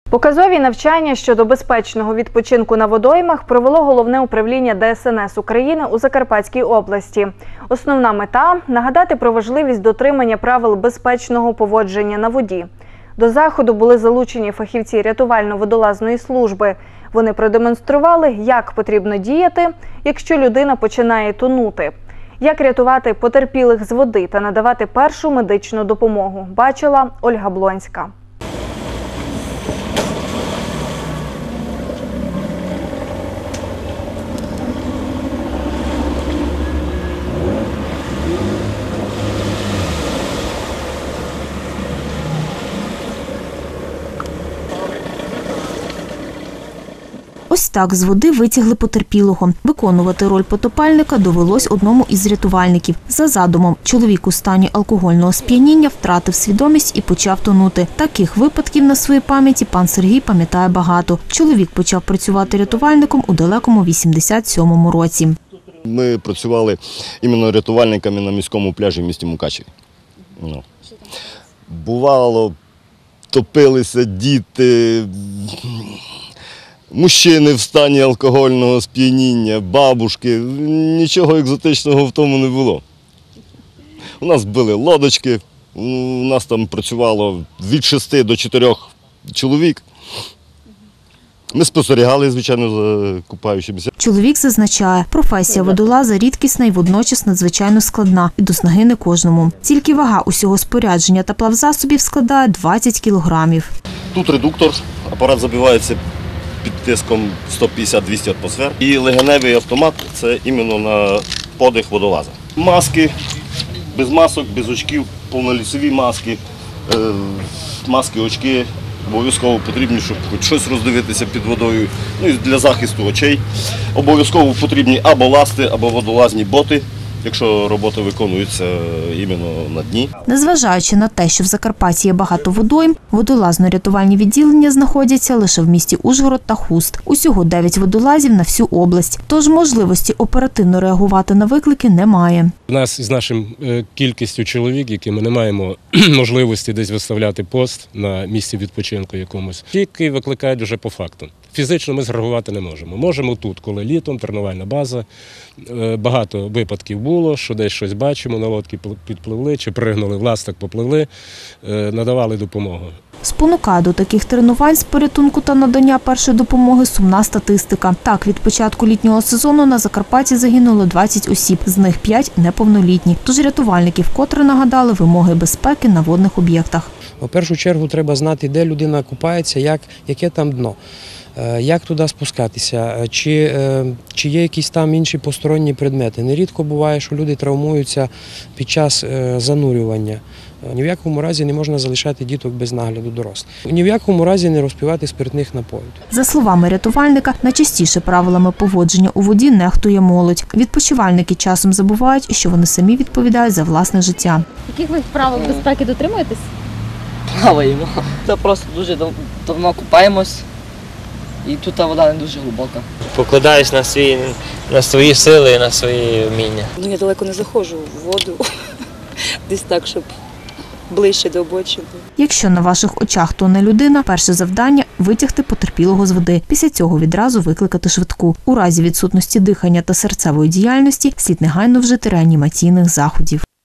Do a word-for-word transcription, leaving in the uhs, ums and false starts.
Показові навчання щодо безпечного відпочинку на водоймах провело Головне управління Де Ес Ен Ес України у Закарпатській області. Основна мета – нагадати про важливість дотримання правил безпечного поводження на воді. До заходу були залучені фахівці рятувально-водолазної служби. Вони продемонстрували, як потрібно діяти, якщо людина починає тонути. Як рятувати потерпілих з води та надавати першу медичну допомогу, бачила Ольга Блонська. Ось так з води витягли потерпілого. Виконувати роль потопальника довелось одному із рятувальників. За задумом, чоловік у стані алкогольного сп'яніння втратив свідомість і почав тонути. Таких випадків на своїй пам'яті пан Сергій пам'ятає багато. Чоловік почав працювати рятувальником у далекому вісімдесят сьомому році. Ми працювали іменно рятувальниками на міському пляжі в місті Мукачеві. Ну. Бувало, топилися діти, мужчини в стані алкогольного сп'яніння, бабушки, нічого екзотичного в тому не було. У нас були лодочки, у нас там працювало від шести до чотирьох чоловік. Ми спостерігали, звичайно, за купаючимися. Чоловік зазначає, професія водолаза рідкісна і водночас надзвичайно складна і до снаги не кожному. Тільки вага усього спорядження та плавзасобів складає двадцять кілограмів. Тут редуктор, апарат забивається під тиском сто п'ятдесят - двісті атмосфер. І легеневий автомат – це іменно на подих водолаза. Маски, без масок, без очків, повнолісові маски, маски, очки. Обов'язково потрібні, щоб хоч щось роздивитися під водою, ну і для захисту очей. Обов'язково потрібні або ласти, або водолазні боти, якщо робота виконується іменно на дні. Незважаючи на те, що в Закарпатті є багато водойм, водолазно-рятувальні відділення знаходяться лише в місті Ужгород та Хуст. Усього дев'ять водолазів на всю область, тож можливості оперативно реагувати на виклики немає. У нас із нашою кількістю чоловік, які ми не маємо можливості десь виставляти пост на місці відпочинку якомусь, тільки викликають вже по факту. Фізично ми зреагувати не можемо. Можемо тут, коли літом, тренувальна база. Багато випадків було, що десь щось бачимо, на лодці підпливли чи пригнули, в ластах попливли, надавали допомогу. Спонукає до таких тренувань з порятунку та надання першої допомоги сумна статистика. Так, від початку літнього сезону на Закарпатті загинуло двадцять осіб, з них п'ять – неповнолітні. Тож рятувальники вкотре нагадали вимоги безпеки на водних об'єктах. В першу чергу треба знати, де людина купається, як, яке там дно. Як туди спускатися, чи, чи є якісь там інші посторонні предмети. Нерідко буває, що люди травмуються під час занурювання. Ні в якому разі не можна залишати діток без нагляду дорослих. Ні в якому разі не розпивати спиртних напоїв. За словами рятувальника, найчастіше правилами поводження у воді нехтує молодь. Відпочивальники часом забувають, що вони самі відповідають за власне життя. Яких ви правил безпеки дотримуєтесь? Плаваємо. Це просто дуже давно купаємось. І тут та вода не дуже глибока. Покладаюсь на свої, на свої сили і на свої вміння. Ну, я далеко не заходжу в воду, десь так, щоб ближче до обочини. Якщо на ваших очах тоне людина, перше завдання – витягти потерпілого з води. Після цього відразу викликати швидку. У разі відсутності дихання та серцевої діяльності слід негайно вжити реанімаційних заходів.